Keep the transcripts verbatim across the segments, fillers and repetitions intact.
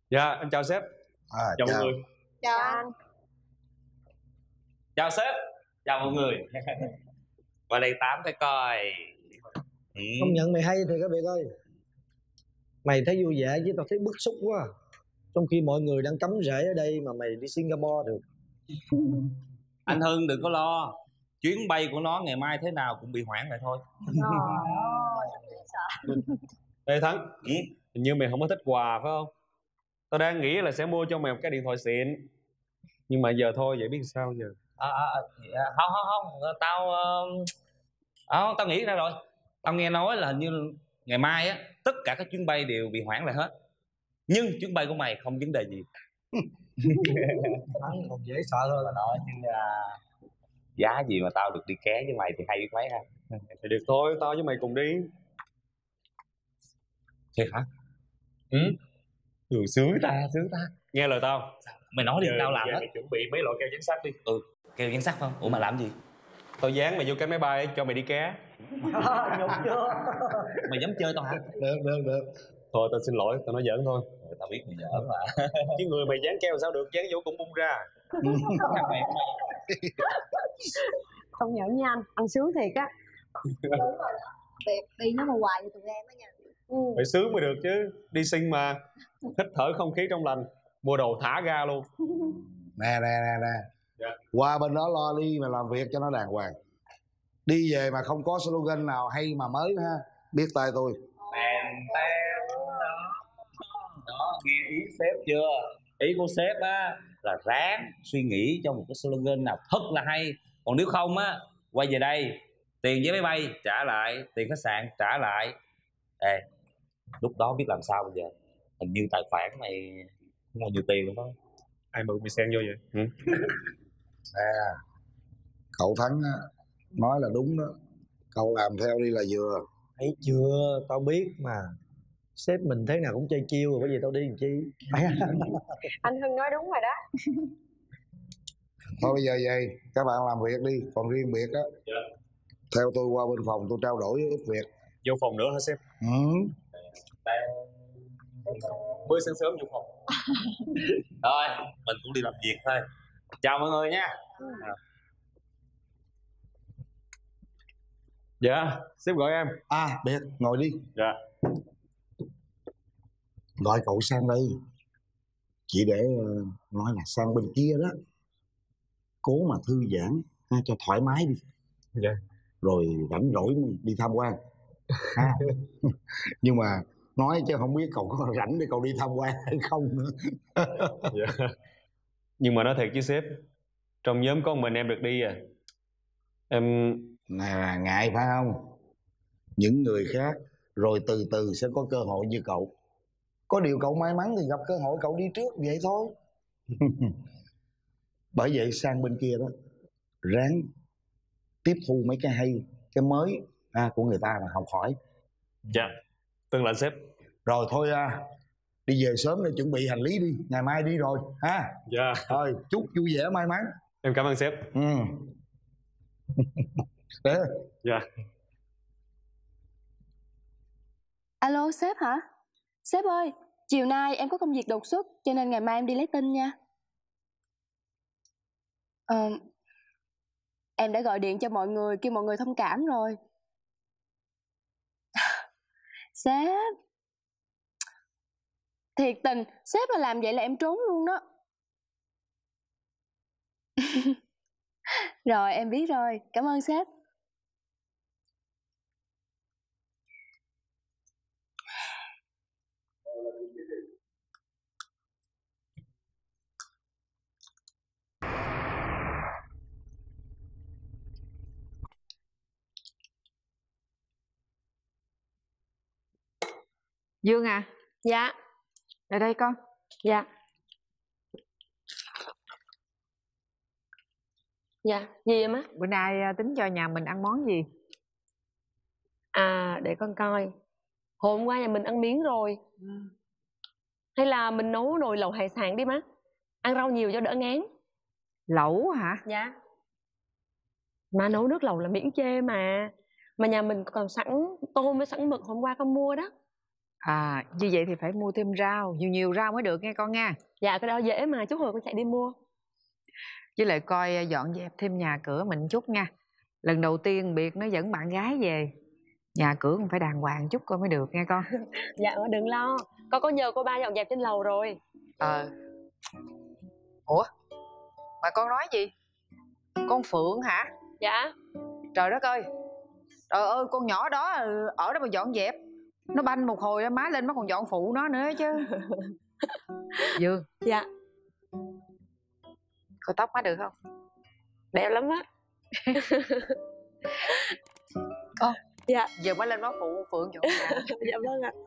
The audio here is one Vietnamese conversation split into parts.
Dạ, em chào sếp. À, chào, chào mọi người. Chào anh. Chào sếp. Chào mọi người. Qua đây tám cái coi. Ừ. Công nhận mày hay thiệt các Việt ơi. Mày thấy vui vẻ chứ tao thấy bức xúc quá. Trong khi mọi người đang cắm rễ ở đây mà mày đi Singapore được. Anh Hưng đừng có lo. Chuyến bay của nó ngày mai thế nào cũng bị hoãn lại thôi. Ê Thắng, Ừ. hình như mày không có thích quà phải không? Tao đang nghĩ là sẽ mua cho mày một cái điện thoại xịn. Nhưng mà giờ thôi, vậy biết sao giờ? À, à, à, không không không tao uh, à, tao nghĩ ra rồi. Tao nghe nói là hình như ngày mai á tất cả các chuyến bay đều bị hoãn lại hết, nhưng chuyến bay của mày không vấn đề gì. Thắng còn dễ sợ hơn là Đó chứ uh, giá gì mà tao được đi ké với mày thì hay biết mấy ha. Thì được thôi, tao với mày cùng đi. Thiệt hả? Ừ. Ừ, sướng ta, sướng ta. Nghe lời tao. Mày nói đi, Giờ, tao làm giờ hết. mày chuẩn bị mấy loại keo dán sách đi. Ừ, kêu dẫn sắc không? Ủa mà làm gì? Tao dán mày vô cái máy bay cho mày đi ké. nhục chưa? Mày dám chơi tao hả? Được được được. Thôi tao xin lỗi, tao nói giỡn thôi. Ừ, tao biết mày giỡn mà. Chứ người mày dán keo sao được, dán vô cũng bung ra. mày, mày... Không nhận nha anh, anh sướng thiệt á. Việc đi nó mà hoài cho tụi em á nha. Ừ. Phải sướng mới được chứ. Đi sinh mà. Hít thở không khí trong lành. Mua đồ thả ga luôn. nè nè nè nè Dạ. qua bên đó lo đi mà làm việc cho nó đàng hoàng. Đi về mà không có slogan nào hay mà mới ha, biết tay tôi. Tèn tèn đó. Đó, nghe ý sếp chưa? Ý của sếp á là ráng suy nghĩ cho một cái slogan nào thật là hay. Còn nếu không á, quay về đây tiền vé máy bay trả lại, tiền khách sạn trả lại. Ê, lúc đó biết làm sao bây giờ? Hình như tài khoản này không còn nhiều tiền luôn đó. Ai mượn mày xen vô vậy? Ừ. Nè, cậu Thắng á, nói là đúng đó. Cậu làm theo đi là vừa. Thấy chưa, tao biết mà. Sếp mình thế nào cũng chơi chiêu rồi, bởi vì tao đi làm chi. Anh Hưng nói đúng rồi đó. Thôi bây giờ vậy, các bạn làm việc đi. Còn riêng biệt á, Dạ. theo tôi qua bên phòng tôi trao đổi ít việc. Vô phòng nữa hả sếp? Ừ. Mới sáng sớm vô phòng. Thôi, mình cũng đi làm việc thôi. Chào mọi người nha. Dạ, sếp gọi em. À, Biệt, ngồi đi. Dạ. Gọi cậu sang đây chỉ để uh, nói là sang bên kia đó cố mà thư giãn ha, cho thoải mái đi. Dạ. Rồi rảnh rỗi đi tham quan ha. Nhưng mà nói chứ không biết cậu có rảnh để cậu đi tham quan hay không nữa. Dạ. Nhưng mà nói thiệt chứ sếp, trong nhóm có mình em được đi à. Em... Nè, ngại phải không? Những người khác rồi từ từ sẽ có cơ hội như cậu. Có điều cậu may mắn thì gặp cơ hội cậu đi trước vậy thôi. Bởi vậy sang bên kia đó ráng tiếp thu mấy cái hay, cái mới à, của người ta mà học hỏi. Dạ, tuân lệnh sếp. Rồi thôi à, đi về sớm để chuẩn bị hành lý đi, ngày mai đi rồi ha. Dạ. Thôi chúc vui vẻ may mắn. Em cảm ơn sếp. Ừ. Đấy. Dạ. Alo sếp hả? Sếp ơi, chiều nay em có công việc đột xuất cho nên ngày mai em đi lấy tin nha. Ờ, em đã gọi điện cho mọi người kêu mọi người thông cảm rồi. Sếp, thiệt tình, sếp mà làm vậy là em trốn luôn đó. Rồi em biết rồi, cảm ơn sếp. Dương à? Dạ. Lại đây con. Dạ. Dạ, gì vậy má? Bữa nay tính cho nhà mình ăn món gì? À, để con coi. Hôm qua nhà mình ăn miếng rồi. Ừ. Hay là mình nấu nồi lẩu hải sản đi má. Ăn rau nhiều cho đỡ ngán. Lẩu hả? Dạ. Má nấu nước lẩu là miễn chê mà. Mà nhà mình còn sẵn tôm với sẵn mực hôm qua con mua đó. À, như vậy thì phải mua thêm rau, nhiều nhiều rau mới được nghe con nha. Dạ cái đó dễ mà, chút hồi con chạy đi mua. Với lại coi dọn dẹp thêm nhà cửa mình chút nha. Lần đầu tiên Biệt nó dẫn bạn gái về, nhà cửa cũng phải đàng hoàng chút coi mới được nghe con. Dạ mà đừng lo, con có nhờ cô ba dọn dẹp trên lầu rồi. Ờ. Ủa? Mà con nói gì? Con Phượng hả? Dạ. Trời đất ơi. Trời ơi, con nhỏ đó ở đó mà dọn dẹp, nó banh một hồi má lên nó còn dọn phụ nó nữa chứ. Dương. Dạ. Coi tóc má được không? Đẹp lắm á. Ồ. Dạ. Giờ má lên má phụ Phượng dọn nhà. Dạ vâng ạ.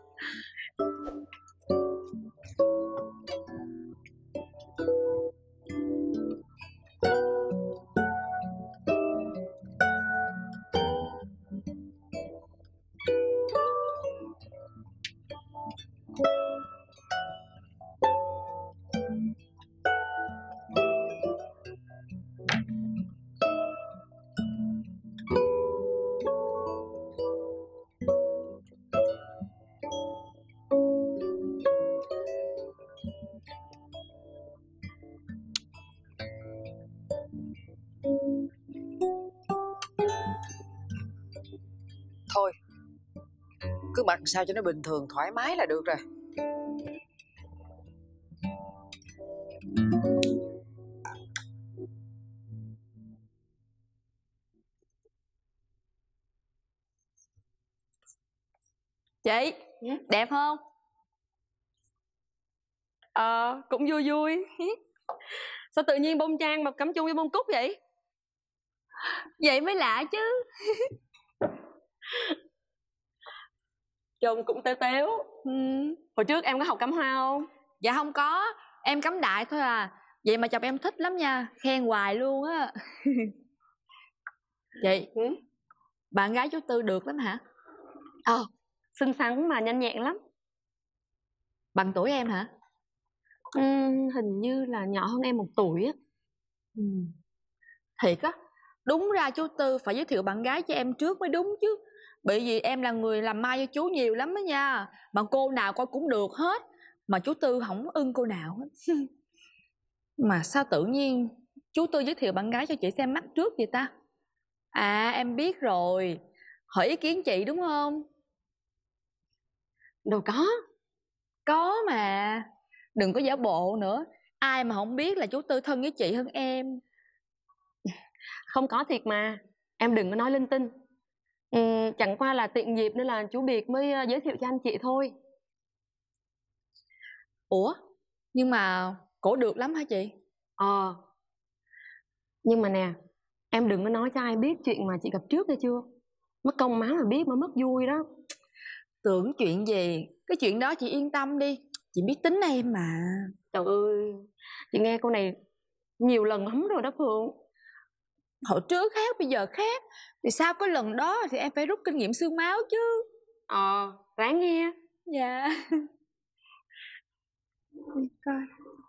Thôi, cứ mặc sao cho nó bình thường thoải mái là được rồi. Chị, đẹp không? Ờ, cũng vui vui. Sao tự nhiên bông trang mà cắm chung với bông cúc vậy? Vậy mới lạ chứ. Trông cũng tếu tếu. Ừ. Hồi trước em có học cắm hoa không? Dạ không có, em cắm đại thôi à. Vậy mà chồng em thích lắm nha, khen hoài luôn á. Chị, Ừ? bạn gái chú Tư được lắm hả? Ờ, xinh xắn mà nhanh nhẹn lắm. Bằng tuổi em hả? Ừ, hình như là nhỏ hơn em một tuổi á. Ừ. Thiệt á, đúng ra chú Tư phải giới thiệu bạn gái cho em trước mới đúng chứ. Bởi vì em là người làm mai cho chú nhiều lắm đó nha. Mà cô nào coi cũng được hết. Mà chú Tư không ưng cô nào hết. Mà sao tự nhiên chú Tư giới thiệu bạn gái cho chị xem mắt trước vậy ta? À em biết rồi, hỏi ý kiến chị đúng không? Đâu có. Có mà. Đừng có giả bộ nữa. Ai mà không biết là chú Tư thân với chị hơn em. Không có thiệt mà. Em đừng có nói linh tinh. Ừ, chẳng qua là tiện dịp nên là chú Biệt mới uh, giới thiệu cho anh chị thôi. Ủa? Nhưng mà cổ được lắm hả chị? Ờ. Nhưng mà nè, em đừng có nói cho ai biết chuyện mà chị gặp trước nghe chưa? Mất công má mà biết mà mất vui đó. Tưởng chuyện gì? Cái chuyện đó chị yên tâm đi. Chị biết tính em mà. Trời ơi, chị nghe câu này nhiều lần lắm rồi đó Phượng. Hồi trước khác bây giờ khác. Thì sau cái lần đó thì em phải rút kinh nghiệm xương máu chứ. Ờ, ráng nghe. Dạ. Coi.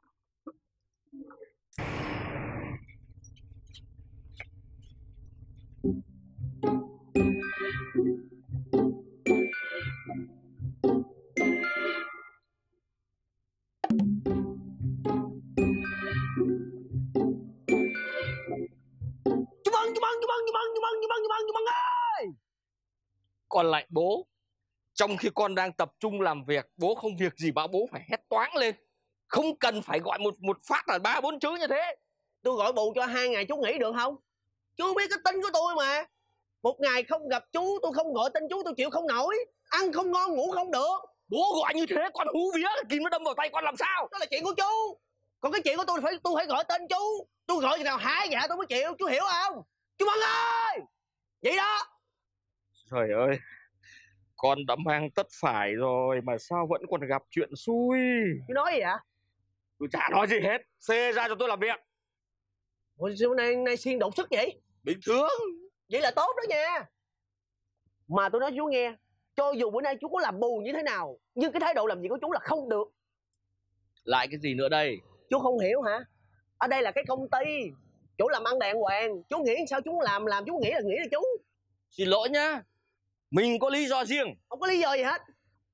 Chú Bân, chú Bân, chú Bân, chú Bân, chú Bân, chú Bân, chú Bân, chú Bân ơi! Con lại bố. Trong khi con đang tập trung làm việc, bố không việc gì bảo bố phải hét toáng lên. Không cần phải gọi một một phát là ba bốn chữ như thế. Tôi gọi bù cho hai ngày chú nghỉ được không? Chú biết cái tính của tôi mà. Một ngày không gặp chú, tôi không gọi tên chú tôi chịu không nổi. Ăn không ngon, ngủ không được. Bố gọi như thế con hú vía là kim nó đâm vào tay con làm sao? Đó là chuyện của chú. Còn cái chuyện của tôi phải tôi phải gọi tên chú. Tôi gọi gì nào hả dạ tôi mới chịu, chú hiểu không? Chú Bân ơi! Vậy đó. Trời ơi, con đã mang tất phải rồi mà sao vẫn còn gặp chuyện xui. Chú nói gì vậy? Tôi chả nói gì hết. Xê ra cho tôi làm việc. Ủa sao nay, nay xuyên đột sức vậy? Bình thường. Vậy là tốt đó nha. Mà tôi nói chú nghe, cho dù bữa nay chú có làm bù như thế nào, nhưng cái thái độ làm việc của chú là không được. Lại cái gì nữa đây? Chú không hiểu hả? Ở đây là cái công ty, chú làm ăn đàng hoàng. Chú nghĩ sao chú làm làm chú nghĩ là nghĩ là chú. Xin lỗi nhá. Mình có lý do riêng. Không có lý do gì hết.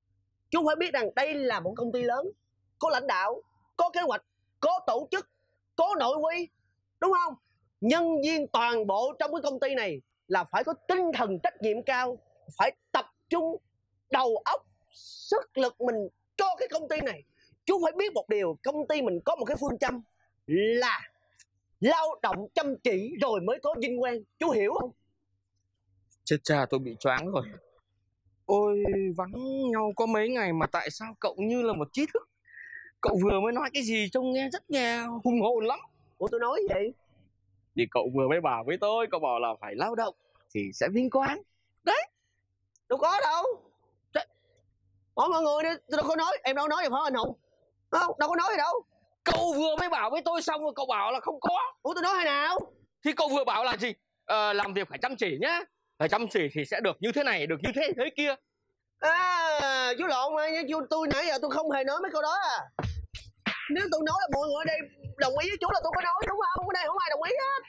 Chú phải biết rằng đây là một công ty lớn, có lãnh đạo, có kế hoạch, có tổ chức, có nội quy, đúng không? Nhân viên toàn bộ trong cái công ty này là phải có tinh thần trách nhiệm cao, phải tập trung đầu óc, sức lực mình cho cái công ty này. Chú phải biết một điều, công ty mình có một cái phương châm là lao động chăm chỉ rồi mới có vinh quang. Chú hiểu không? Chết cha, tôi bị choáng rồi. Ôi, vắng nhau có mấy ngày mà tại sao cậu như là một trí thức? Cậu vừa mới nói cái gì trông nghe rất nghe hùng hồn lắm. Ủa tôi nói gì? Thì cậu vừa mới bảo với tôi, cậu bảo là phải lao động thì sẽ vinh quang. Đấy. Đâu có đâu. Hỏi mọi người đi, tôi đâu có nói. Em đâu có nói gì phải anh Hùng? Không, đâu có nói gì đâu. Cậu vừa mới bảo với tôi xong rồi cậu bảo là không có. Ủa tôi nói hay nào? Thì cậu vừa bảo là gì? Ờ, làm việc phải chăm chỉ nhá. Phải chăm chỉ thì sẽ được như thế này, được như thế thế kia. À, chú lộn mà, chú, tôi nãy giờ tôi không hề nói mấy câu đó à. Nếu tôi nói là mọi người ở đây đồng ý với chú là tôi có nói, đúng không? Ở đây không ai đồng ý hết.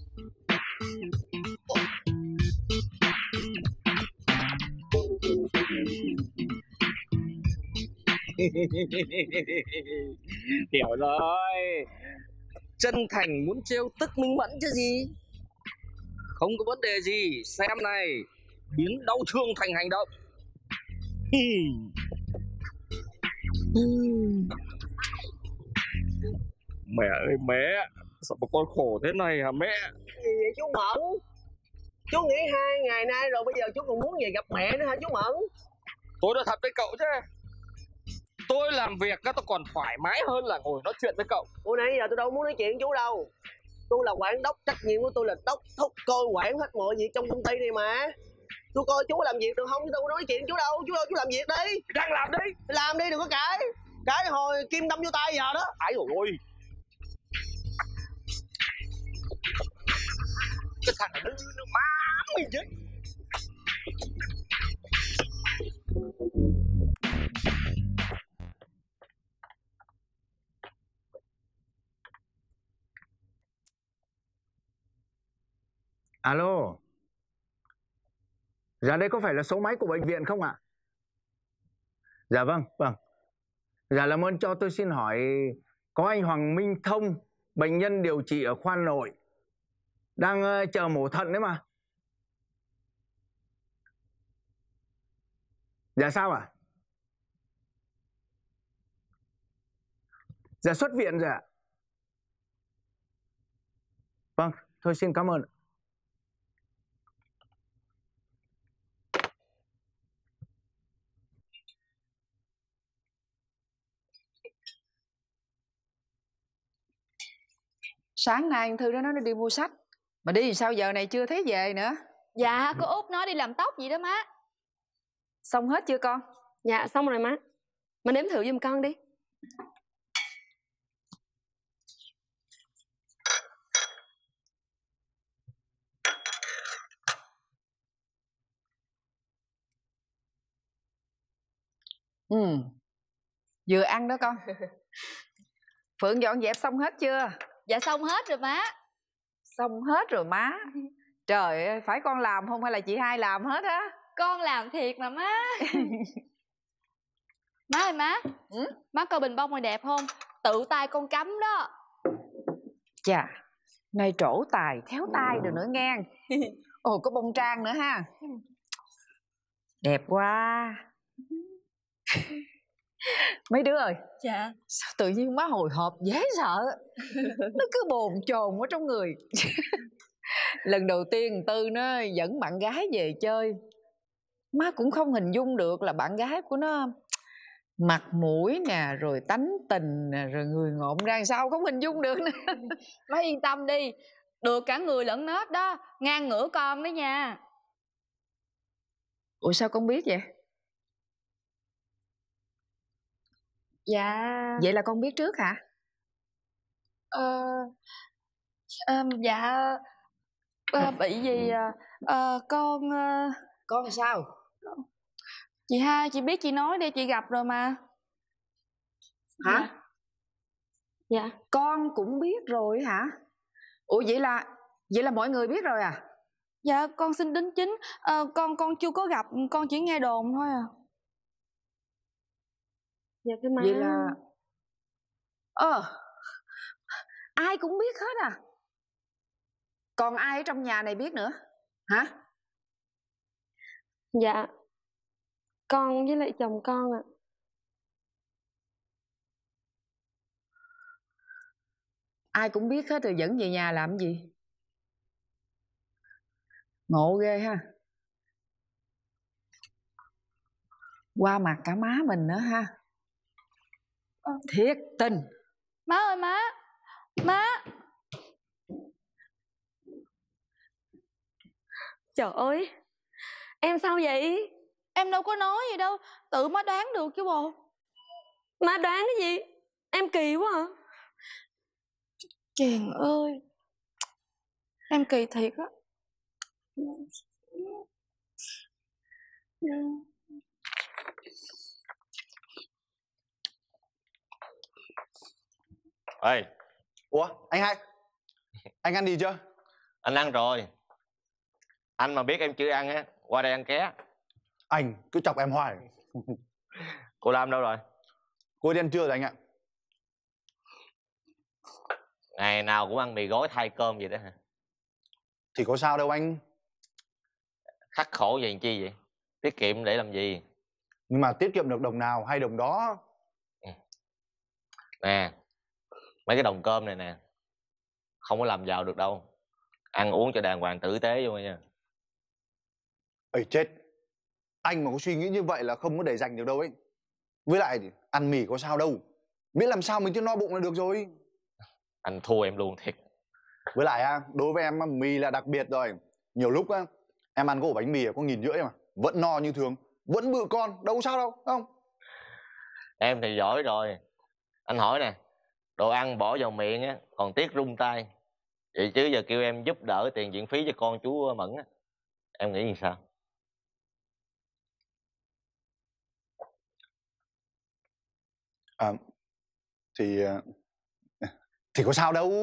Hiểu rồi. Chân thành muốn trêu tức Minh Mẫn chứ gì. Không có vấn đề gì. Xem này, biến đau thương thành hành động. Mẹ ơi mẹ, sao mà con khổ thế này hả mẹ? Gì vậy chú Mẫn? Chú nghỉ hai ngày nay rồi, bây giờ chú còn muốn về gặp mẹ nữa hả chú Mẫn? Tôi nói thật với cậu chứ, tôi làm việc đó tôi còn thoải mái hơn là ngồi nói chuyện với cậu. Ủa nãy giờ tôi đâu muốn nói chuyện với chú đâu. Tôi là quản đốc, trách nhiệm của tôi là đốc thúc coi quản hết mọi việc trong công ty này mà. Tôi coi chú làm việc được không chứ tôi không nói chuyện với chú đâu. Chú đâu chú làm việc đi. Đang làm đi. Làm đi, đừng có cãi. Cãi hồi kim đâm vô tay giờ đó. Ái dồi ôi, cái thằng này nó như nó má mình chứ. Alo. Dạ đây có phải là số máy của bệnh viện không ạ? Dạ vâng, vâng. Dạ làm ơn cho tôi xin hỏi, có anh Hoàng Minh Thông, bệnh nhân điều trị ở khoa nội, đang uh, chờ mổ thận đấy mà. Dạ sao ạ? Dạ xuất viện rồi ạ. Vâng, thôi xin cảm ơn. Sáng nay anh Thư nó nói nó đi mua sách, mà đi sao giờ này chưa thấy về nữa? Dạ, cô Út nói đi làm tóc vậy đó má. Xong hết chưa con? Dạ xong rồi má. Má nếm thử giùm con đi. Ừ, vừa ăn đó con. Phượng dọn dẹp xong hết chưa? Dạ xong hết rồi má. Xong hết rồi má. Trời ơi, phải con làm không hay là chị hai làm hết á? Con làm thiệt mà má. Má ơi má, ừ? Má coi bình bông này đẹp không? Tự tay con cắm đó. Chà, này trổ tài, khéo tay rồi nữa nghe. Ồ, có bông trang nữa ha. Đẹp quá. Mấy đứa ơi. Dạ. Sao tự nhiên má hồi hộp dễ sợ. Nó cứ bồn chồn ở trong người. Lần đầu tiên Tư nó dẫn bạn gái về chơi, má cũng không hình dung được là bạn gái của nó mặt mũi nè, rồi tánh tình nè, rồi người ngộm ra sao không hình dung được nữa. Má yên tâm đi, được cả người lẫn nết đó, ngang ngửa con đấy nha. Ủa sao con biết vậy? Dạ. Vậy là con biết trước hả? Ờ, ờ dạ ờ, bị gì à? Ờ, con ờ... Con sao? Chị hai, chị biết chị nói đi, chị gặp rồi mà. Hả? Dạ. Dạ. Con cũng biết rồi hả? Ủa vậy là vậy là mọi người biết rồi à? Dạ con xin đính chính, ờ, con con chưa có gặp, con chỉ nghe đồn thôi à. Dạ thưa má. Vậy là Ờ ai cũng biết hết à? Còn ai ở trong nhà này biết nữa hả? Dạ con với lại chồng con ạ. Ai cũng biết hết rồi dẫn về nhà làm gì? Ngộ ghê ha. Qua mặt cả má mình nữa ha. Thiệt tình. Má ơi má, má. Trời ơi, em sao vậy? Em đâu có nói gì đâu, tự má đoán được chứ bộ. Má đoán cái gì? Em kỳ quá hả? Chàng ơi, em kỳ thiệt á. Ê, Ủa anh hai, anh ăn gì chưa? anh ăn rồi. Anh mà biết em chưa ăn á, qua đây ăn ké. Anh cứ chọc em hoài. Cô Lam đâu rồi? Cô đi ăn trưa rồi anh ạ. Ngày nào cũng ăn mì gói thay cơm vậy đó hả? Thì có sao đâu anh. Khắc khổ vậy làm chi vậy? Tiết kiệm để làm gì? Nhưng mà tiết kiệm được đồng nào hay đồng đó. Ừ. Nè, mấy cái đồng cơm này nè, không có làm giàu được đâu. Ăn uống cho đàng hoàng tử tế vô nha. Ê chết, anh mà có suy nghĩ như vậy là không có để dành được đâu ấy. Với lại ăn mì có sao đâu, biết làm sao mình chưa no bụng là được rồi. Anh thua em luôn thiệt. Với lại á, đối với em mì là đặc biệt rồi. Nhiều lúc á, em ăn có ổ bánh mì có nghìn rưỡi mà vẫn no như thường, vẫn bự con, đâu sao đâu, không? Em thì giỏi rồi. Anh hỏi nè, đồ ăn bỏ vào miệng á còn tiếc rung tay, vậy chứ giờ kêu em giúp đỡ tiền viện phí cho con chú Mẫn á, em nghĩ như sao? À, thì thì có sao đâu.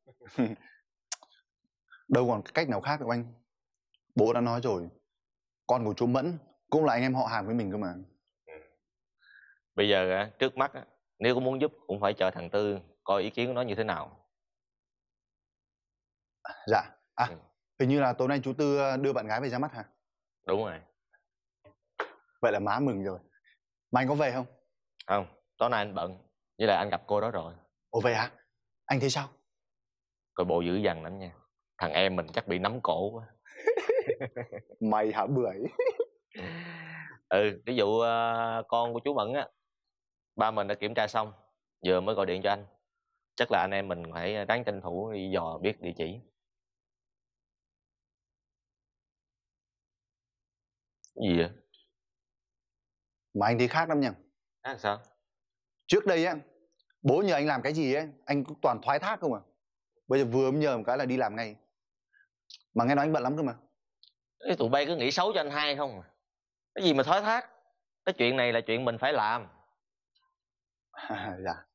Đâu còn cách nào khác đâu anh. Bố đã nói rồi, con của chú Mẫn cũng là anh em họ hàng với mình cơ mà. Bây giờ á, trước mắt á, nếu có muốn giúp cũng phải chờ thằng Tư coi ý kiến của nó như thế nào. Dạ. À, ừ. Hình như là tối nay chú Tư đưa bạn gái về ra mắt hả? Đúng rồi. Vậy là má mừng rồi. Mà anh có về không? Không, tối nay anh bận. Với lại anh gặp cô đó rồi. Ồ vậy hả? Anh thấy sao? Coi bộ dữ dằn lắm nha. Thằng em mình chắc bị nắm cổ quá. Mày hả bưởi? Ừ, ví dụ uh, con của chú Mẫn á, ba mình đã kiểm tra xong, vừa mới gọi điện cho anh. Chắc là anh em mình phải ráng tranh thủ đi dò biết địa chỉ. Cái gì vậy? Mà anh thấy khác lắm nha. Khác sao? Trước đây á, bố nhờ anh làm cái gì ấy, anh cũng toàn thoái thác không à. Bây giờ vừa mới nhờ một cái là đi làm ngay. Mà nghe nói anh bận lắm cơ mà. Cái tụi bay cứ nghĩ xấu cho anh hai không à. Cái gì mà thoái thác? Cái chuyện này là chuyện mình phải làm. À, dạ.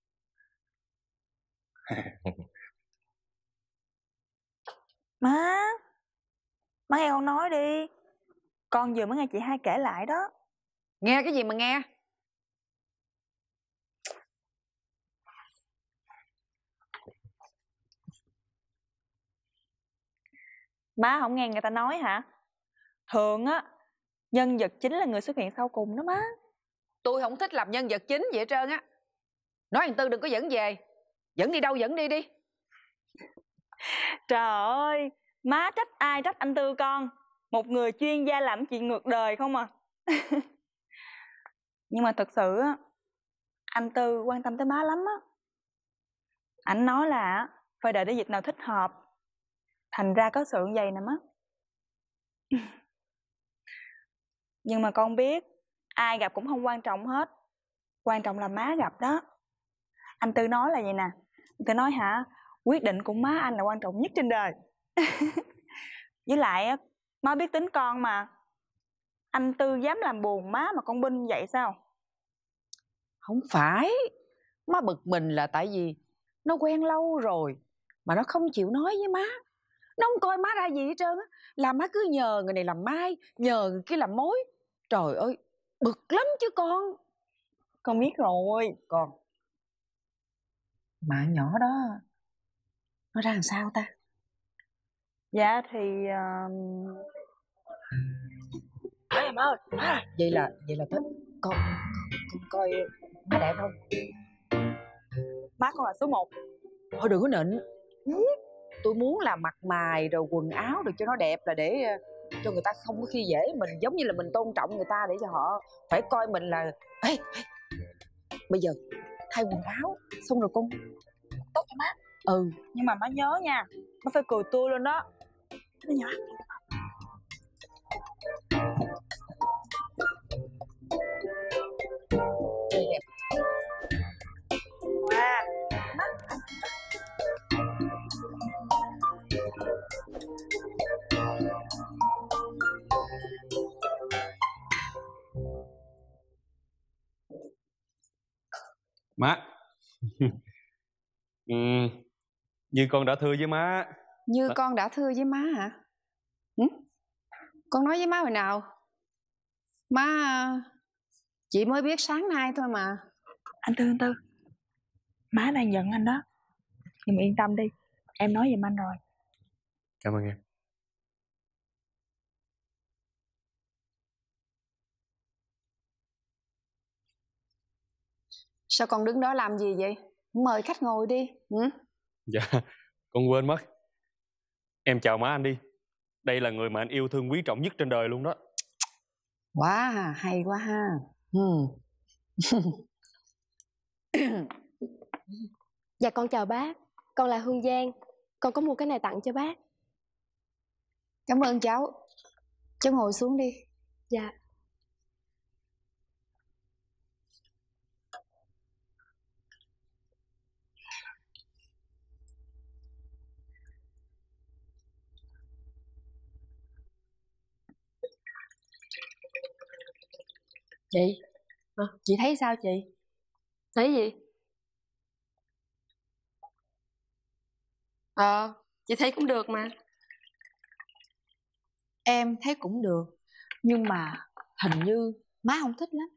Má, má nghe con nói đi. Con vừa mới nghe chị hai kể lại đó. Nghe cái gì mà nghe? Má không nghe người ta nói hả? Thường á, nhân vật chính là người xuất hiện sau cùng đó má. Tôi không thích làm nhân vật chính vậy hết trơn á. Nói thằng Tư đừng có dẫn về. Dẫn đi đâu dẫn đi đi. Trời ơi, má trách ai trách anh Tư con. Một người chuyên gia làm chuyện ngược đời không à. Nhưng mà thật sự á, anh Tư quan tâm tới má lắm á. Anh nói là phải đợi đến dịp nào thích hợp. Thành ra có sự vậy nè má. Nhưng mà con biết, ai gặp cũng không quan trọng hết. Quan trọng là má gặp đó. Anh Tư nói là vậy nè. Anh Tư nói hả, quyết định của má anh là quan trọng nhất trên đời. Với lại á, má biết tính con mà. Anh Tư dám làm buồn má mà con Binh vậy sao? Không phải. Má bực mình là tại vì nó quen lâu rồi mà nó không chịu nói với má. Nó không coi má ra gì hết trơn á. Là má cứ nhờ người này làm mai, nhờ người kia làm mối. Trời ơi, bực lắm chứ con. Con biết rồi. Con mà nhỏ đó nó ra làm sao ta? Dạ thì uh... à, má ơi, má. Vậy là vậy là tới con, con coi má đẹp không? Má con là số một. Thôi đừng có nịnh. Tôi muốn là mặt mày rồi quần áo được cho nó đẹp, là để cho người ta không có khi dễ mình, giống như là mình tôn trọng người ta, để cho họ phải coi mình là ê, ê, bây giờ thay quần áo xong rồi con tốt cho má. Ừ, nhưng mà má nhớ nha, má phải cười tươi lên đó. Nó nhỏ. Đẹp. Wow. Má. ừ, như con đã thưa với má. Như Đó. Con đã thưa với má hả? Ừ? Con nói với má hồi nào? Má chị mới biết sáng nay thôi mà. Anh Tư, anh Tư, má đang giận anh đó. Nhưng mà yên tâm đi, em nói giùm anh rồi. Cảm ơn em. Sao con đứng đó làm gì vậy? Mời khách ngồi đi. Ừ? Dạ, con quên mất. Em chào má anh đi. Đây là người mà anh yêu thương quý trọng nhất trên đời luôn đó. Wow, hay quá ha. Ừ. Dạ con chào bác. Con là Hương Giang. Con có mua cái này tặng cho bác. Cảm ơn cháu. Cháu ngồi xuống đi. Dạ. Chị à, chị thấy sao chị? Thấy gì? Ờ, chị thấy cũng được mà. Em thấy cũng được, nhưng mà hình như má không thích lắm.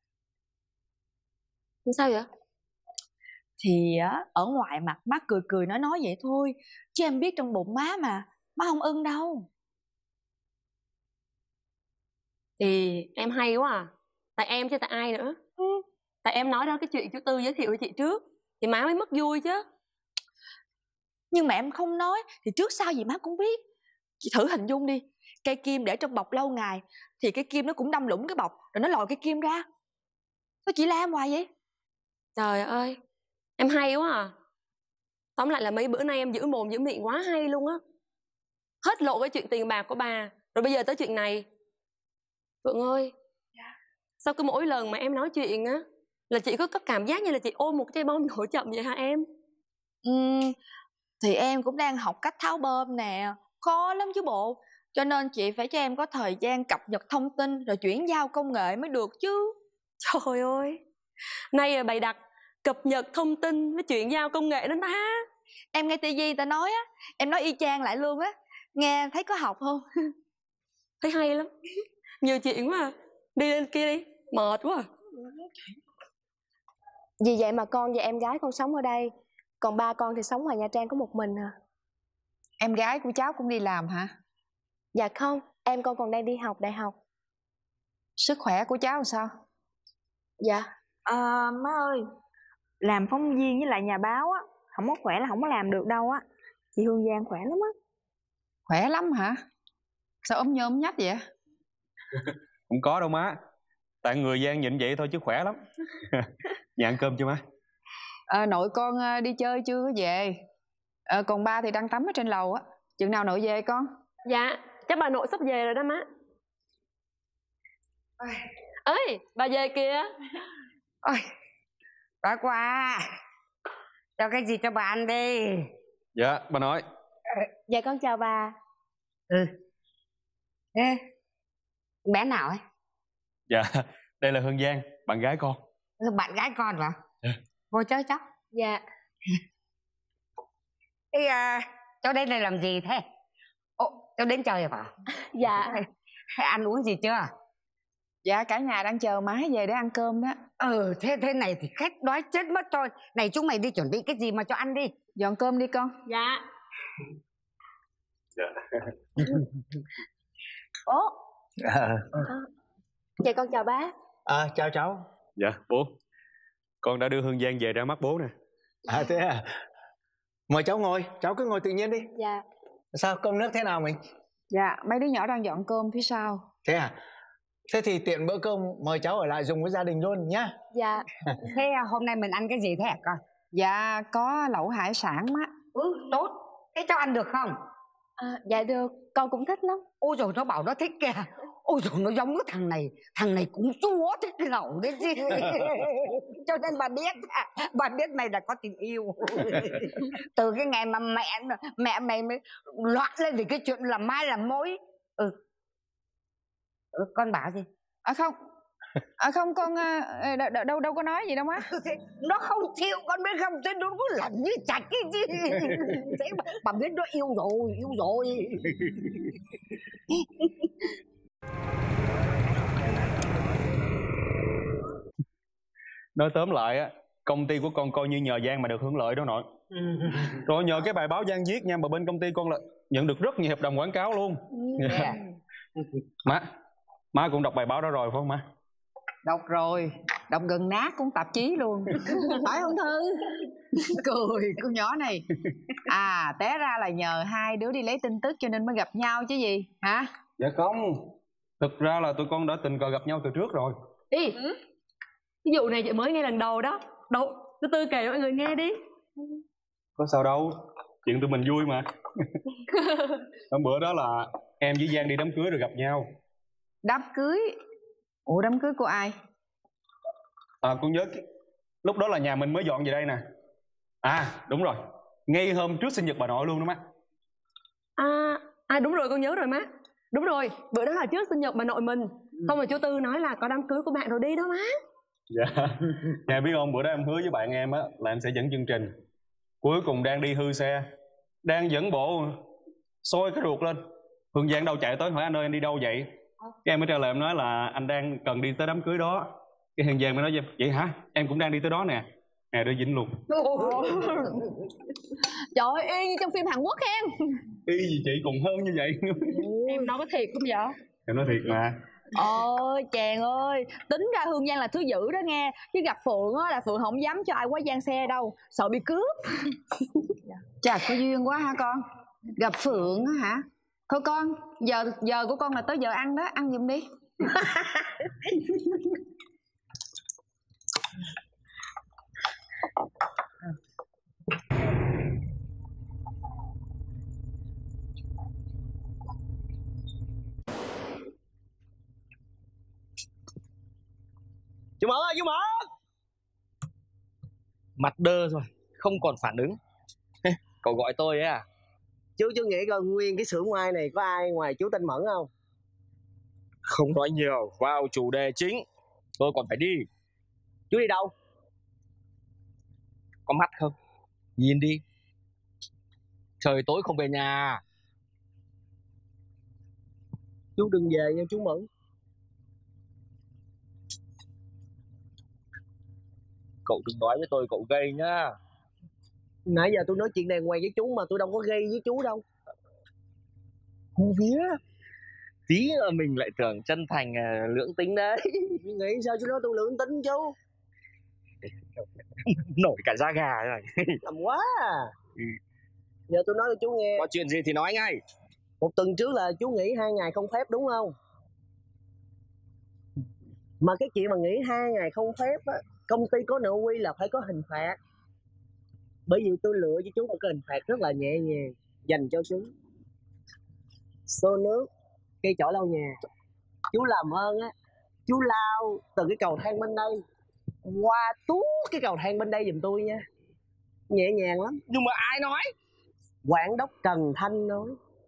Sao vậy? Thì á, ở ngoài mặt má cười cười nói nói vậy thôi, chứ em biết trong bụng má mà, má không ưng đâu. Thì em hay quá à. Tại em chứ tại ai nữa. Ừ. Tại em nói đó cái chuyện chú Tư giới thiệu cho chị trước thì má mới mất vui chứ. Nhưng mà em không nói thì trước sau gì má cũng biết. Chị thử hình dung đi, cây kim để trong bọc lâu ngày thì cái kim nó cũng đâm lũng cái bọc, rồi nó lòi cái kim ra. Sao chị la em hoài vậy? Trời ơi, em hay quá à. Tóm lại là mấy bữa nay em giữ mồm giữ miệng quá hay luôn á. Hết lộ cái chuyện tiền bạc của bà, rồi bây giờ tới chuyện này. Phượng ơi, dạ. Sao cứ mỗi lần mà em nói chuyện á là chị có có cảm giác như là chị ôm một trái bom nổ chậm vậy hả em? Ừ, thì em cũng đang học cách tháo bơm nè. Khó lắm chứ bộ. Cho nên chị phải cho em có thời gian cập nhật thông tin rồi chuyển giao công nghệ mới được chứ. Trời ơi, nay là bày đặt cập nhật thông tin với chuyển giao công nghệ đó ta. Em nghe ti vi ta nói á, em nói y chang lại luôn á. Nghe thấy có học không? Thấy hay lắm. Nhiều chuyện quá à. Đi lên kia đi, mệt quá à. Vì vậy mà con và em gái con sống ở đây, còn ba con thì sống ngoài Nha Trang có một mình à. Em gái của cháu cũng đi làm hả? Dạ không, em con còn đang đi học đại học. Sức khỏe của cháu làm sao? Dạ à, má ơi, làm phóng viên với lại nhà báo á, không có khỏe là không có làm được đâu á. Chị Hương Giang khỏe lắm á. Khỏe lắm hả? Sao ốm nhôm nhách vậy? Không có đâu má. Tại người Giang nhịn vậy thôi chứ khỏe lắm. Nhà ăn cơm chưa má? À, nội con đi chơi chưa có về. À, còn ba thì đang tắm ở trên lầu á. Chừng nào nội về con? Dạ, chắc bà nội sắp về rồi đó má. Ơi, bà về kìa. Ôi, bà qua. Cho cái gì cho bà ăn đi. Dạ, bà nội. Dạ con chào bà. Ừ. Ê, bé nào ấy? Dạ, đây là Hương Giang, bạn gái con. Bạn gái con mà. Dạ. Vô chơi cháu. Dạ. Ê, à, cháu đến đây làm gì thế? Ồ, cháu đến chơi à? Dạ. Ăn uống gì chưa? Dạ, cả nhà đang chờ má về để ăn cơm đó. Ờ thế thế này thì khách đói chết mất thôi. Này chúng mày đi chuẩn bị cái gì mà cho ăn đi. Dọn cơm đi con. Dạ. Bố. À, Dạ con chào bác. à, chào cháu. Dạ bố, con đã đưa Hương Giang về ra mắt bố nè. À thế à. Mời cháu ngồi, cháu cứ ngồi tự nhiên đi. Dạ. Sao cơm nước thế nào mình? Dạ mấy đứa nhỏ đang dọn cơm phía sau. Thế à? Thế thì tiện bữa cơm mời cháu ở lại dùng với gia đình luôn nhá. Dạ. Thế hôm nay mình ăn cái gì thế hả con? Dạ có lẩu hải sản má. Ừ tốt. Thế cháu ăn được không? À, dạ được, con cũng thích lắm. Ôi rồi nó bảo nó thích kìa. Ôi rồi nó giống cái thằng này. Thằng này cũng chúa thích cái lẩu đấy chứ. Cho nên bà biết, bà biết mày là có tình yêu. Từ cái ngày mà mẹ mẹ mày mới loạn lên vì cái chuyện làm mai làm mối. Ừ. Ừ con bảo gì? À không. À không con à, đâu, đâu đâu có nói gì đâu má. Nó không chịu con biết không, thế nó cứ lẩn như chạch cái gì. Thế bà, bà biết nó yêu rồi, yêu rồi. Nói tóm lại á, công ty của con coi như nhờ Giang mà được hưởng lợi đó nội. Rồi nhờ cái bài báo Giang viết nha, mà bên công ty con là nhận được rất nhiều hợp đồng quảng cáo luôn. Yeah. Má, má cũng đọc bài báo đó rồi phải không má? Đọc rồi, đọc gần nát cũng tạp chí luôn. Phải không Thư? Cười con nhỏ này. À té ra là nhờ hai đứa đi lấy tin tức cho nên mới gặp nhau chứ gì hả? Dạ không, thực ra là tụi con đã tình cờ gặp nhau từ trước rồi. Ý, ví dụ này chị mới nghe lần đầu đó. Đâu, từ từ kể cho mọi người nghe đi. Có sao đâu, chuyện tụi mình vui mà. Hôm bữa đó là em với Giang đi đám cưới rồi gặp nhau. Đám cưới? Ủa đám cưới của ai? À con nhớ cái... lúc đó là nhà mình mới dọn về đây nè. À đúng rồi, ngay hôm trước sinh nhật bà nội luôn đó má. À, à đúng rồi con nhớ rồi má. Đúng rồi, bữa đó là trước sinh nhật bà nội mình. Xong rồi chú Tư nói là có đám cưới của bạn rồi đi đó má. Dạ, nhà biết không, bữa đó em hứa với bạn em á là em sẽ dẫn chương trình. Cuối cùng đang đi hư xe, đang dẫn bộ sôi cái ruột lên. Hương Giang đâu chạy tới hỏi anh ơi anh đi đâu vậy? Cái em mới trả lời em nói là anh đang cần đi tới đám cưới đó. Cái Hương Giang mới nói vậy hả? Em cũng đang đi tới đó nè. Nè đưa dính luôn. Trời ơi, y như trong phim Hàn Quốc em. Y gì chị còn hơn như vậy. Em đâu có thiệt không vậy? Em nói thiệt mà. Ôi chàng ơi, tính ra Hương Giang là thứ dữ đó nghe. Chứ gặp Phượng á là Phượng không dám cho ai quá giang xe đâu, sợ bị cướp. Chà có duyên quá hả con? Gặp Phượng á hả? Thôi con, giờ giờ của con là tới giờ ăn đó, ăn giùm đi. Chú Mẫn ơi, chú Mẫn! Mặt đơ rồi, không còn phản ứng. Cậu gọi tôi ấy à? Chú chú nghĩ coi nguyên cái xưởng ngoài này có ai ngoài chú tên Mẫn không? Không nói nhiều, vào chủ đề chính. Tôi còn phải đi. Chú đi đâu? Có mắt không? Nhìn đi. Trời tối không về nhà. Chú đừng về nha chú Mẫn. Cậu đừng nói với tôi cậu gây nhá. Nãy giờ tôi nói chuyện đàng hoàng với chú mà tôi đâu có gây với chú đâu. Hú vía. Tí nữa mình lại tưởng chân thành lưỡng tính đấy. Nghĩ sao chú nói tôi lưỡng tính chú? Nổi cả da gà rồi. Làm quá à. Ừ. Giờ tôi nói cho chú nghe. Có chuyện gì thì nói ngay. Một tuần trước là chú nghỉ hai ngày không phép đúng không? Mà cái chuyện mà nghỉ hai ngày không phép á, công ty có nội quy là phải có hình phạt. Bởi vì tôi lựa cho chú một cái hình phạt rất là nhẹ nhàng dành cho chú. Xô nước, cây chổi lau nhà. Chú làm ơn á, chú lao từ cái cầu thang bên đây qua tuốt cái cầu thang bên đây giùm tôi nha. Nhẹ nhàng lắm. Nhưng mà ai nói? Quản đốc Trần Thanh nói.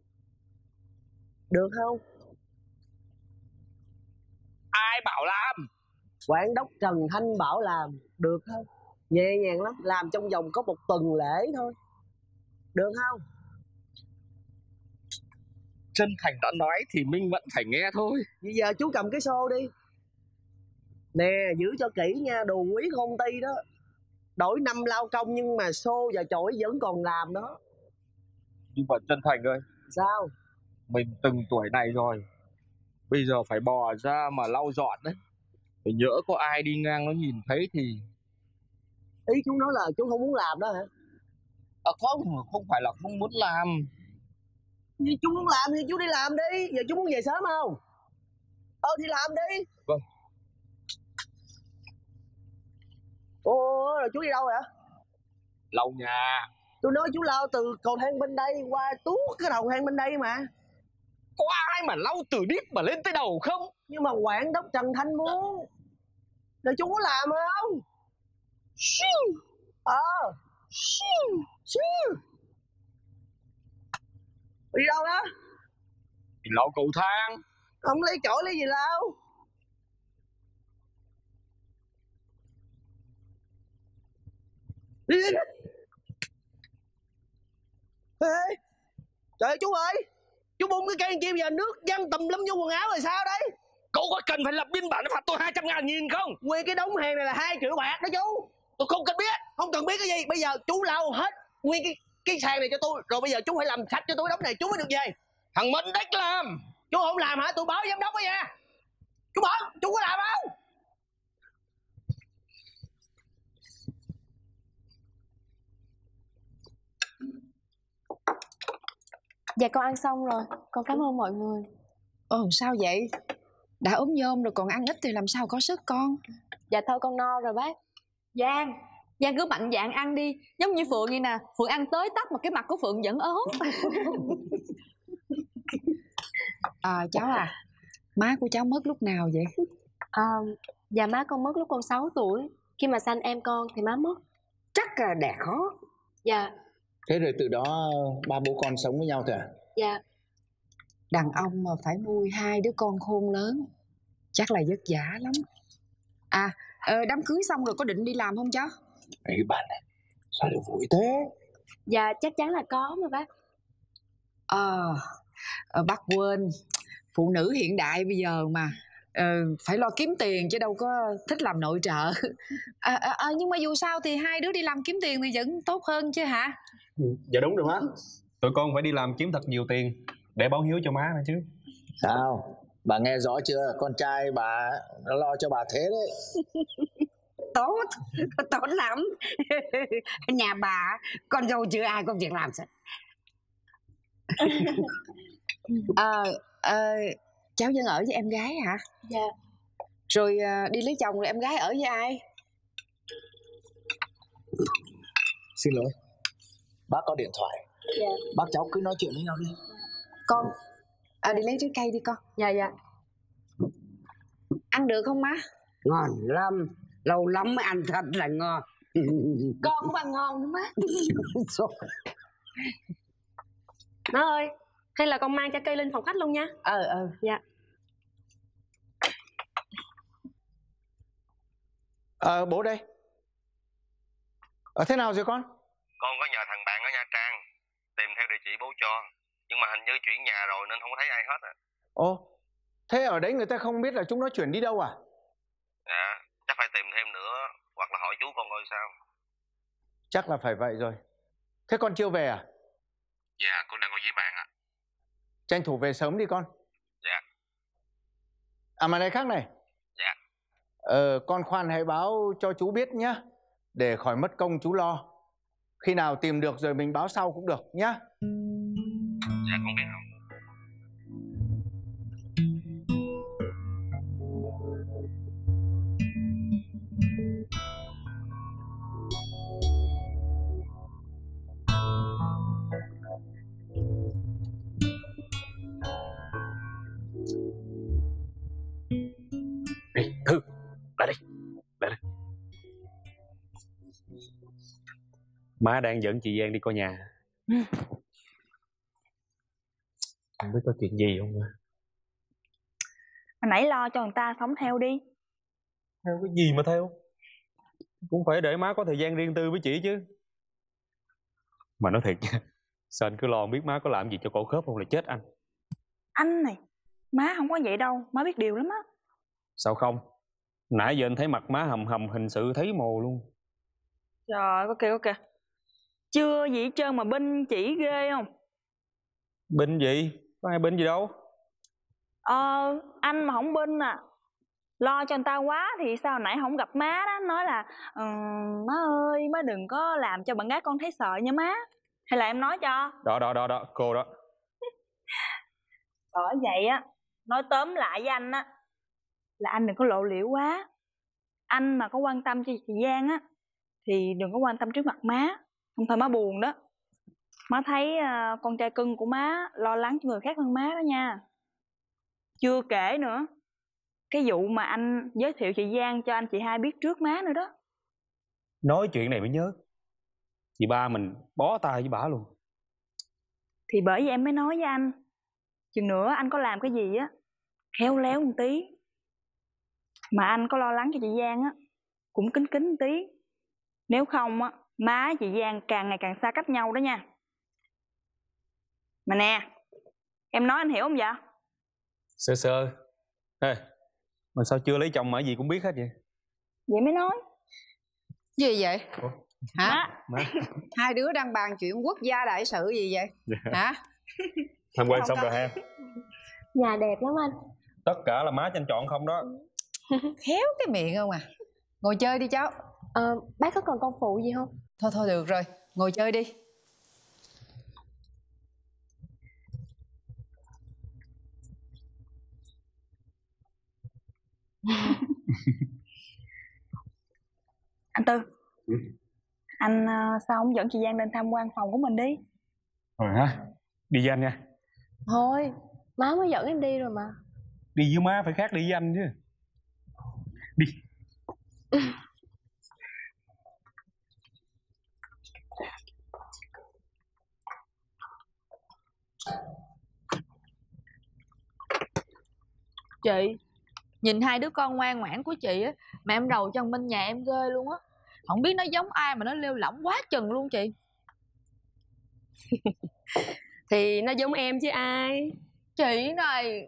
Được không? Ai bảo làm? Quản đốc Trần Thanh bảo làm. Được không? Nhẹ nhàng lắm. Làm trong vòng có một tuần lễ thôi. Được không? Chân Thành đã nói thì Minh vẫn phải nghe thôi. Bây giờ chú cầm cái xô đi. Nè, giữ cho kỹ nha, đồ quý của công ty đó. Đổi năm lao công nhưng mà xô và chổi vẫn còn làm đó. Nhưng mà chân thành ơi, sao? Mình từng tuổi này rồi, bây giờ phải bò ra mà lau dọn đấy. Phải nhỡ có ai đi ngang nó nhìn thấy thì... Ý chú nói là chú không muốn làm đó hả? À không, không phải là không muốn làm. Vì chú muốn làm thì chú đi làm đi. Giờ chú muốn về sớm không? Ờ thì làm đi. Vâng. Ồ, rồi chú đi đâu vậy? Lau nhà. Tôi nói chú lau từ cầu thang bên đây qua tuốt cái đầu thang bên đây mà. Có ai mà lau từ đít mà lên tới đầu không? Nhưng mà quản đốc Trần Thanh muốn. Rồi chú có làm không? Ờ. Đi đâu đó? Thì lau cầu thang. Không lấy chổi lấy gì lau? Đi đi. Ê, trời ơi chú ơi, chú bung cái cây kim và nước văng tùm lum vô quần áo rồi sao đấy? Cậu có cần phải lập biên bản phạt tôi hai trăm ngàn nghìn không? Nguyên cái đống hàng này là hai triệu bạc đó chú. Tôi không cần biết. Không cần biết cái gì, bây giờ chú lau hết nguyên cái cái sàn này cho tôi, rồi bây giờ chú phải làm sạch cho tôi đống này chú mới được về. Thằng Mẫn đách làm. Chú không làm hả? Tôi báo giám đốc đó nha. Chú bảo, chú có làm không? Dạ con ăn xong rồi, con cảm ơn mọi người. Ồ sao vậy? Đã ốm nhôm rồi còn ăn ít thì làm sao có sức con? Dạ thôi con no rồi bác. Giang, Giang cứ mạnh dạn ăn đi. Giống như Phượng vậy nè, Phượng ăn tới tấp mà cái mặt của Phượng vẫn ốm. À cháu à, má của cháu mất lúc nào vậy? À, dạ má con mất lúc con sáu tuổi. Khi mà sanh em con thì má mất. Chắc là đẻ khó. Dạ. Thế rồi từ đó ba bố con sống với nhau thôi à? Dạ. Đàn ông mà phải nuôi hai đứa con khôn lớn chắc là vất vả lắm. À, ờ, đám cưới xong rồi có định đi làm không cháu? Ấy bạn này, sao lại vui thế? Dạ chắc chắn là có mà bác. Ờ, à, bác quên, phụ nữ hiện đại bây giờ mà ờ, phải lo kiếm tiền chứ đâu có thích làm nội trợ. À, à, à, nhưng mà dù sao thì hai đứa đi làm kiếm tiền thì vẫn tốt hơn chứ hả? Dạ đúng rồi má. Tụi con phải đi làm kiếm thật nhiều tiền để báo hiếu cho má nữa chứ. Sao? Bà nghe rõ chưa? Con trai bà nó lo cho bà thế đấy. Tốt, tốt lắm. Nhà bà con dâu chưa ai có việc làm sao? À, à, cháu vẫn ở với em gái hả? Dạ. Rồi à, đi lấy chồng rồi em gái ở với ai? Xin lỗi, bác có điện thoại. Dạ. Bác cháu cứ nói chuyện với nhau đi. Con à, đi lấy trái cây đi con. Dạ dạ. Ăn được không má? Ngon lắm, lâu lắm mới ăn thật là ngon. Con cũng ăn ngon nữa má. Má ơi, hay là con mang trái cây lên phòng khách luôn nha. Ờ ờ. Dạ. Ờ bố đây. Ở thế nào rồi con? Con có nhờ thằng bạn ở Nha Trang tìm theo địa chỉ bố cho, nhưng mà hình như chuyển nhà rồi nên không có thấy ai hết à. Ồ, thế ở đấy người ta không biết là chúng nó chuyển đi đâu à? Dạ, chắc phải tìm thêm nữa, hoặc là hỏi chú con coi sao. Chắc là phải vậy rồi. Thế con chưa về à? Dạ, con đang ngồi với bạn ạ. Tranh thủ về sớm đi con. Dạ. À mà này khác này. Dạ. Ờ, con khoan hãy báo cho chú biết nhá, để khỏi mất công chú lo. Khi nào tìm được rồi mình báo sau cũng được nhá. Dạ con biết không. Ê, Thư, lại đây, lại đây. Má đang dẫn chị Giang đi coi nhà. Không biết có chuyện gì không má? Hồi nãy lo cho người ta sống theo đi. Theo cái gì mà theo? Cũng phải để má có thời gian riêng tư với chị chứ. Mà nói thiệt nha, sao anh cứ lo không biết má có làm gì cho cổ khớp không là chết anh. Anh này, má không có vậy đâu, má biết điều lắm á. Sao không? Nãy giờ anh thấy mặt má hầm hầm hình sự thấy mồ luôn. Trời, có kìa có kìa. Chưa gì hết trơn mà binh chỉ ghê không? Binh gì? Có ai binh gì đâu. Ờ, anh mà không binh à, lo cho người ta quá thì sao nãy không gặp má đó, nói là um, má ơi, má đừng có làm cho bạn gái con thấy sợ nha má. Hay là em nói cho? Đó đó đó đó, cô đó. Bởi vậy á, nói tóm lại với anh á, là anh đừng có lộ liễu quá. Anh mà có quan tâm cho chị Giang á, thì đừng có quan tâm trước mặt má, không thôi má buồn đó. Má thấy uh, con trai cưng của má lo lắng cho người khác hơn má đó nha. Chưa kể nữa, cái vụ mà anh giới thiệu chị Giang cho anh chị hai biết trước má nữa đó. Nói chuyện này mới nhớ, chị ba mình bó tay với bả luôn. Thì bởi vì em mới nói với anh, chừng nữa anh có làm cái gì á, khéo léo một tí. Mà anh có lo lắng cho chị Giang á, cũng kính kính một tí. Nếu không á, má chị Giang càng ngày càng xa cách nhau đó nha. Mà nè, em nói anh hiểu không vậy? Sơ sơ. Ê, mà sao chưa lấy chồng mà cái gì cũng biết hết vậy? Vậy mới nói. Gì vậy? Ủa? Hả? Má. Hai đứa đang bàn chuyện quốc gia đại sự gì vậy? Dạ. Hả? Tham quan xong rồi ha. Nhà đẹp lắm anh. Tất cả là má cho anh chọn không đó. Khéo cái miệng không à. Ngồi chơi đi cháu. Ờ, bác có cần con phụ gì không? Thôi thôi được rồi, ngồi chơi đi. Anh Tư, ừ. Anh uh, sao không dẫn chị Giang lên tham quan phòng của mình đi? Rồi ha, đi với anh nha. Thôi, má mới dẫn em đi rồi mà. Đi với má phải khác đi với anh chứ. Đi. Chị, nhìn hai đứa con ngoan ngoãn của chị á, mà em đầu chân bên nhà em ghê luôn á. Không biết nó giống ai mà nó lêu lỏng quá chừng luôn chị. Thì nó giống em chứ ai. Chị này.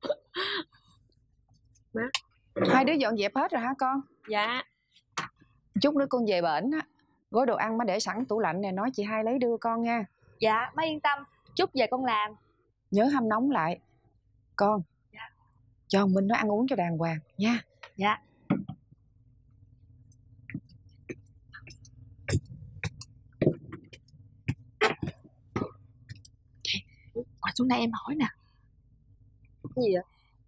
Má. Hai đứa dọn dẹp hết rồi hả con? Dạ. Chút nữa con về bển á, gói đồ ăn má để sẵn tủ lạnh nè, nói chị hai lấy đưa con nha. Dạ, má yên tâm, chút về con làm. Nhớ hâm nóng lại. Con. Dạ. Cho ông Minh nó ăn uống cho đàng hoàng nha. Dạ. Ngồi xuống đây em hỏi nè. Cái gì vậy?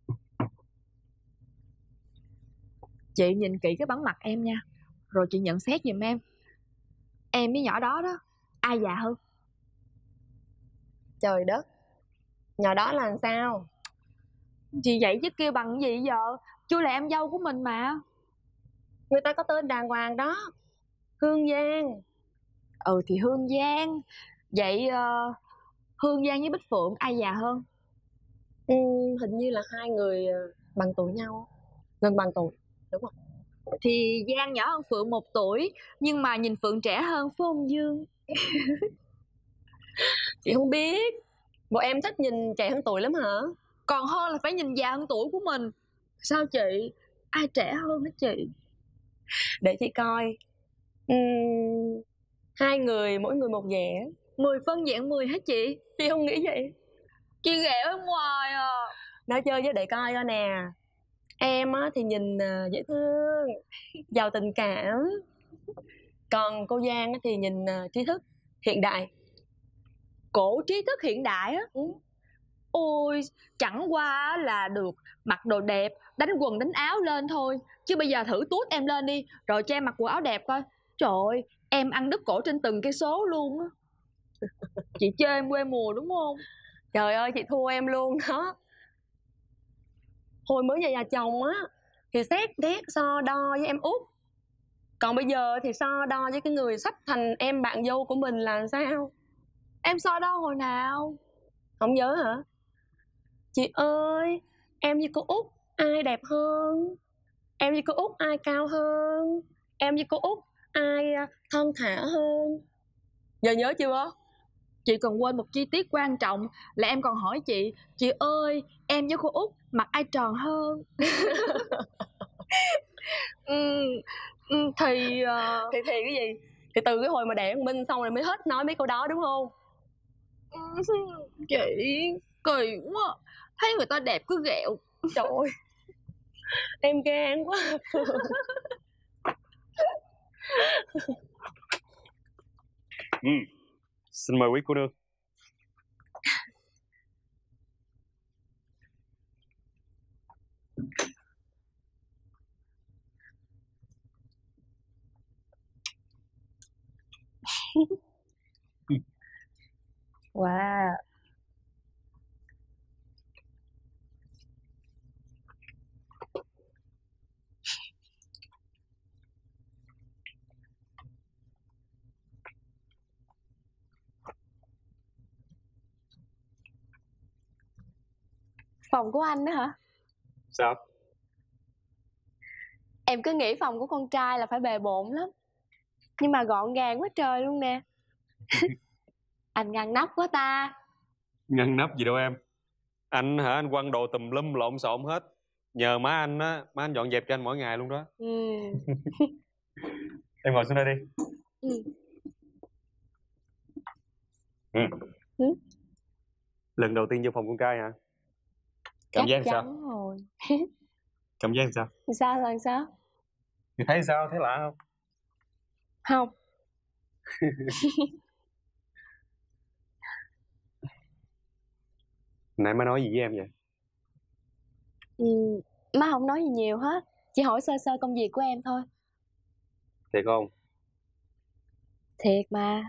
Chị nhìn kỹ cái bắn mặt em nha, rồi chị nhận xét giùm em. Em với nhỏ đó đó, ai già hơn? Trời đất, nhỏ đó là làm sao? Chị vậy chứ kêu bằng gì giờ? Chưa là em dâu của mình mà. Người ta có tên đàng hoàng đó, Hương Giang. Ừ thì Hương Giang. Vậy uh, Hương Giang với Bích Phượng ai già hơn? Ừ, hình như là hai người bằng tuổi nhau, gần bằng tuổi, đúng không? Thì Giang nhỏ hơn Phượng một tuổi, nhưng mà nhìn Phượng trẻ hơn phải không Dương? Chị không biết. Bộ em thích nhìn trẻ hơn tuổi lắm hả? Còn hơn là phải nhìn già hơn tuổi của mình. Sao chị? Ai trẻ hơn hả chị? Để chị coi. uhm, Hai người mỗi người một vẻ. Mười phân dạng mười hả chị? Chị không nghĩ vậy. Chị ghẻ ở ngoài à. Nói chơi với để coi coi nè. Em á, thì nhìn uh, dễ thương, giàu tình cảm. Còn cô Giang á, thì nhìn uh, trí thức, hiện đại. Cổ trí thức hiện đại á? Ừ. Ôi, chẳng qua là được mặc đồ đẹp, đánh quần đánh áo lên thôi. Chứ bây giờ thử tuốt em lên đi, rồi cho em mặc quần áo đẹp coi. Trời ơi, em ăn đứt cổ trên từng cây số luôn á. Chị chơi em quê mùa đúng không? Trời ơi, chị thua em luôn đó. Hồi mới về nhà chồng á, thì xét nét so đo với em út. Còn bây giờ thì so đo với cái người sắp thành em bạn dâu của mình là sao? Em so đo hồi nào? Không nhớ hả? Chị ơi, em với cô út ai đẹp hơn? Em với cô út ai cao hơn? Em với cô út ai thon thả hơn? Giờ nhớ chưa? Chị còn quên một chi tiết quan trọng là em còn hỏi chị: chị ơi, em với cô út mặt ai tròn hơn? ừ, ừ, thì uh... thì thì cái gì? Thì từ cái hồi mà đẻ con Minh xong rồi mới hết nói mấy câu đó đúng không? Chị kỳ quá, thấy người ta đẹp cứ ghẹo. Trời ơi, em gan quá. Ừ. Xin mời quý cô nương. Wow. Phòng của anh đó hả? Sao? Em cứ nghĩ phòng của con trai là phải bề bộn lắm, nhưng mà gọn gàng quá trời luôn nè. Anh ngăn nắp quá ta. Ngăn nắp gì đâu em. Anh hả, anh quăng đồ tùm lum lộn xộn hết. Nhờ má anh á, má anh dọn dẹp cho anh mỗi ngày luôn đó. Ừ. Em ngồi xuống đây đi. Ừ. Ừ. Ừ. Lần đầu tiên vô phòng con trai hả? Cảm giác Chắc sao? chắn rồi. Cảm giác sao? Sao là sao? Thì thấy sao? Thấy lạ không? Không. Nãy má nói gì với em vậy? Ừ, má không nói gì nhiều hết, chỉ hỏi sơ sơ công việc của em thôi. Thiệt không? Thiệt mà.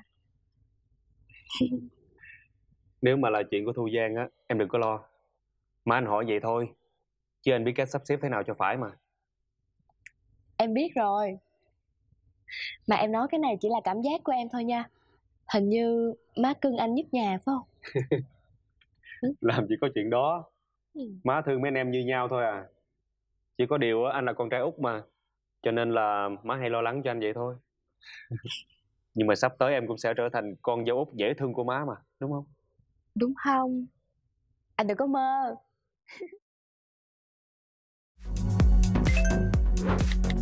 Nếu mà là chuyện của Thu Giang á, em đừng có lo. Má anh hỏi vậy thôi, chứ anh biết cách sắp xếp thế nào cho phải mà. Em biết rồi. Mà em nói cái này chỉ là cảm giác của em thôi nha. Hình như má cưng anh nhất nhà phải không? Làm gì có chuyện đó. Ừ. Má thương mấy anh em như nhau thôi à. Chỉ có điều á, anh là con trai út mà, cho nên là má hay lo lắng cho anh vậy thôi. Nhưng mà sắp tới em cũng sẽ trở thành con dâu út dễ thương của má mà, đúng không? Đúng không? Anh đừng có mơ.